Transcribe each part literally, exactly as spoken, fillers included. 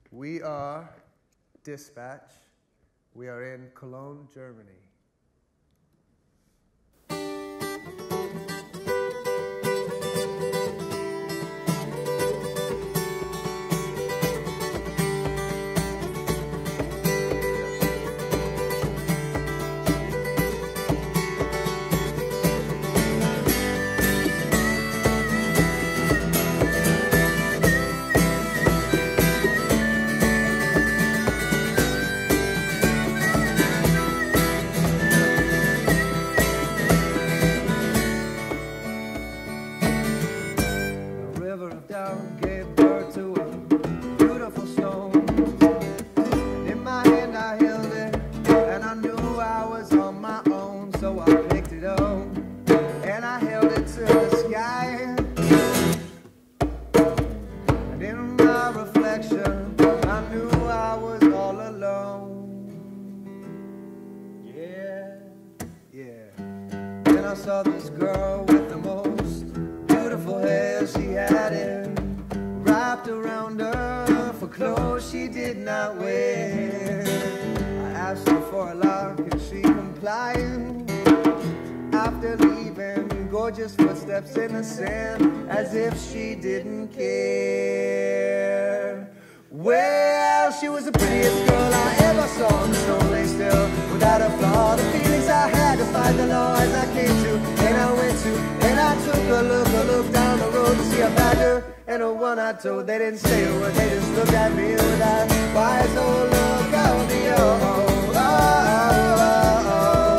We are Dispatch. We are in Cologne, Germany. Gave birth to a beautiful stone. In my hand I held it, and I knew I was on my own. So I picked it up, and I held it to the sky. And in my reflection, I knew I was all alone. Yeah, yeah. Then I saw this girl with the most beautiful hair. She had it wrapped around her for clothes she did not wear. I asked her for a lock and she complied. After leaving, gorgeous footsteps in the sand, as if she didn't care. Well, she was the prettiest girl I ever saw, and the stone lay still without a flaw. The feelings I had to fight the law as I came to, and I went to, and I took a look, a look down the road to see a badger and a one-eyed toad. They didn't say a word, they just looked at me with that wise old look of the oh, oh, oh, oh,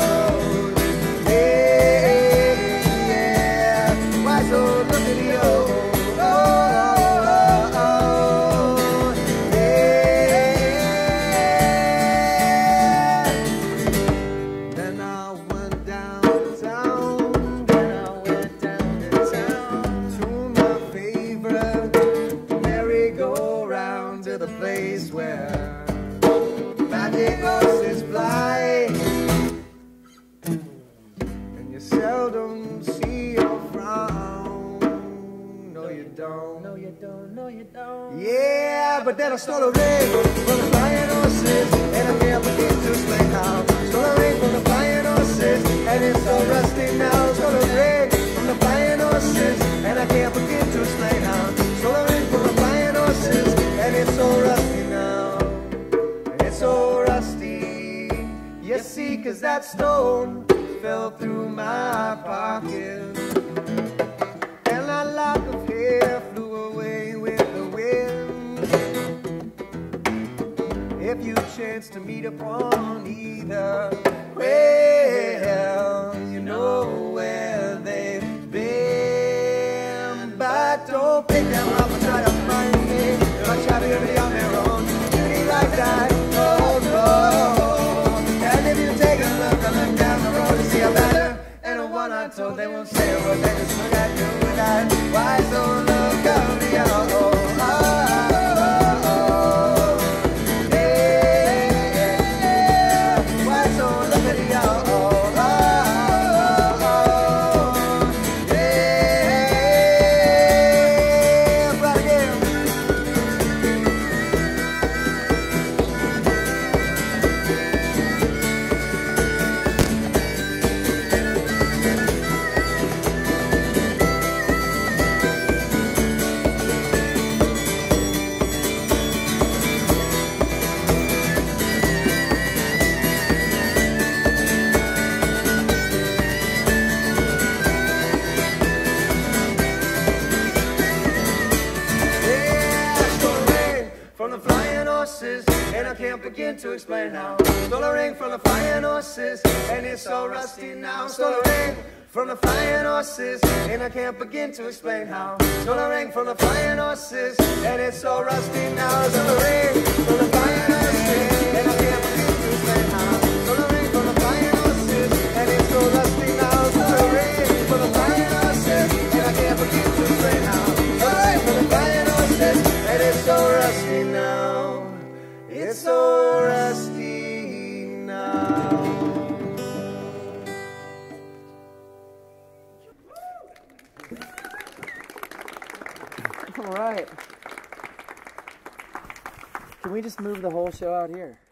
yeah, yeah, wise old look of the oh, oh, oh, oh, yeah. Then I went downtown, then I went down to town to my favorite merry-go-round, to the place where magic horses fly, and you seldom see your frown. No, you don't. No, you don't. No, you don't. Yeah, but then I stole a ring from the flying horses, and I can't begin to explain how. Stole a ring from the flying horses, and it's so rusty now. Stole a ring from the flying horses, and I can't begin to explain how. Stole a ring from the flying horses, and it's so rusty now. And it's so rusty, you see, 'cause that stone fell through my pocket, and that lock of hair flew away with the wind. If you chance to meet upon either, well, you know where they've been. But don't pick them up and try to find me. They're not shabby or on their own. Beauty like that, oh no. And if you take a look, a look down the road to see a badger and a one-eyed toad, they won't say a word, they just look at you with that wise old look of the oh, oh, oh, oh, yeah, wise old look of the oh, oh, oh, yeah, right again. From the flying horses, and I can't begin to explain how. Stole a ring from the flying horses, and it's so rusty now. Stole a ring from the flying horses, and I can't begin to explain how. Stole a ring from the flying horses, and it's so rusty now. Stole a ring from the flying horses, and I can't begin to explain how. Stole a ring from the flying horses, and it's so rusty now. Stole a ring from the flying horses, and I can't begin to explain how. Stole a ring from the flying horses, and it's so rusty now. It's so rusty now. All right. Can we just move the whole show out here?